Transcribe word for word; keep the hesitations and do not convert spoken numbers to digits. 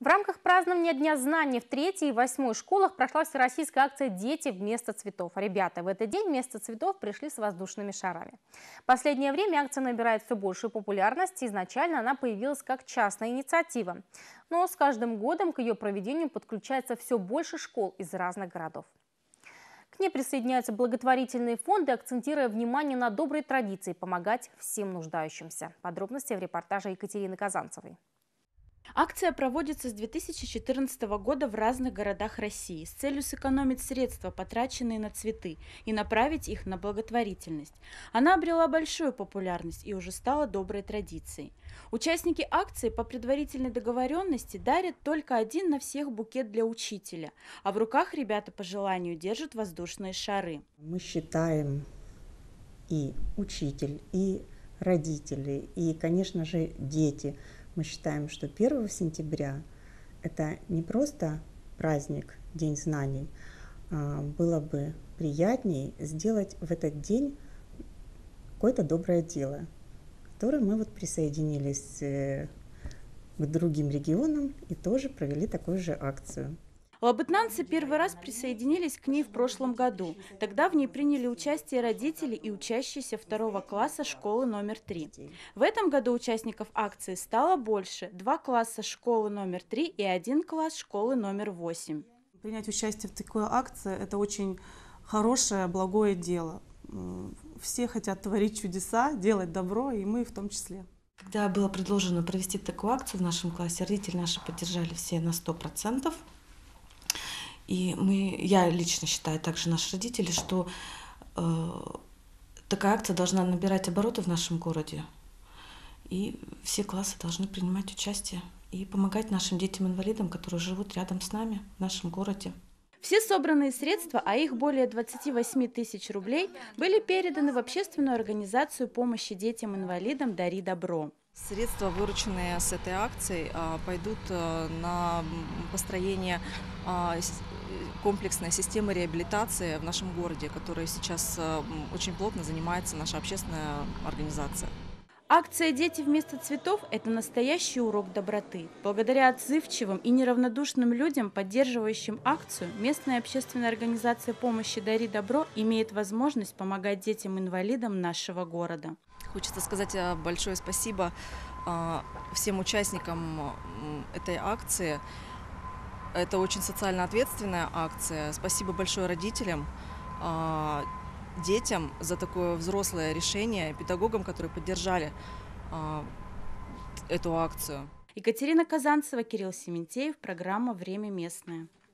В рамках празднования Дня знаний в третьей и восьмой школах прошла всероссийская акция «Дети вместо цветов». Ребята в этот день вместо цветов пришли с воздушными шарами. В последнее время акция набирает все большую популярность. Изначально она появилась как частная инициатива. Но с каждым годом к ее проведению подключается все больше школ из разных городов. К ней присоединяются благотворительные фонды, акцентируя внимание на доброй традиции помогать всем нуждающимся. Подробности в репортаже Екатерины Казанцевой. Акция проводится с две тысячи четырнадцатого года в разных городах России с целью сэкономить средства, потраченные на цветы, и направить их на благотворительность. Она обрела большую популярность и уже стала доброй традицией. Участники акции по предварительной договоренности дарят только один на всех букет для учителя, а в руках ребята по желанию держат воздушные шары. Мы считаем, и учитель, и родители, и, конечно же, дети. Мы считаем, что первого сентября это не просто праздник, День знаний, а было бы приятнее сделать в этот день какое-то доброе дело, которое мы вот присоединились к другим регионам и тоже провели такую же акцию. Лабытнанцы первый раз присоединились к ней в прошлом году. Тогда в ней приняли участие родители и учащиеся второго класса школы номер три. В этом году участников акции стало больше. Два класса школы номер три и один класс школы номер восемь. Принять участие в такой акции – это очень хорошее, благое дело. Все хотят творить чудеса, делать добро, и мы в том числе. Когда было предложено провести такую акцию в нашем классе, родители наши поддержали все на сто процентов. И мы, я лично считаю, также наши родители, что э, такая акция должна набирать обороты в нашем городе. И все классы должны принимать участие и помогать нашим детям-инвалидам, которые живут рядом с нами в нашем городе. Все собранные средства, а их более двадцати восьми тысяч рублей, были переданы в общественную организацию помощи детям-инвалидам «Дари добро». Средства, вырученные с этой акции, пойдут на построение комплексной системы реабилитации в нашем городе, которой сейчас очень плотно занимается наша общественная организация. Акция «Дети вместо цветов» – это настоящий урок доброты. Благодаря отзывчивым и неравнодушным людям, поддерживающим акцию, местная общественная организация помощи «Дари добро» имеет возможность помогать детям-инвалидам нашего города. Хочется сказать большое спасибо всем участникам этой акции. Это очень социально ответственная акция. Спасибо большое родителям, детям за такое взрослое решение, педагогам, которые поддержали эту акцию. Екатерина Казанцева, Кирилл Сементеев, программа «Время местное».